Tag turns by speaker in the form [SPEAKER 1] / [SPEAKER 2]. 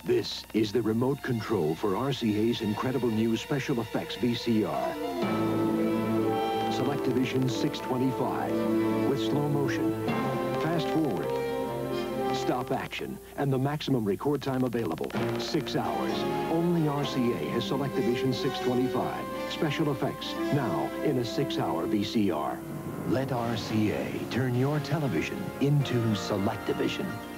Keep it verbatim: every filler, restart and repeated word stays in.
[SPEAKER 1] This is the remote control for R C A's incredible new special effects V C R. SelectaVision six twenty-five with slow motion, fast forward, stop action, and the maximum record time available, six hours. Only R C A has SelectaVision six twenty-five. Special effects, now in a six-hour V C R. Let R C A turn your television into SelectaVision.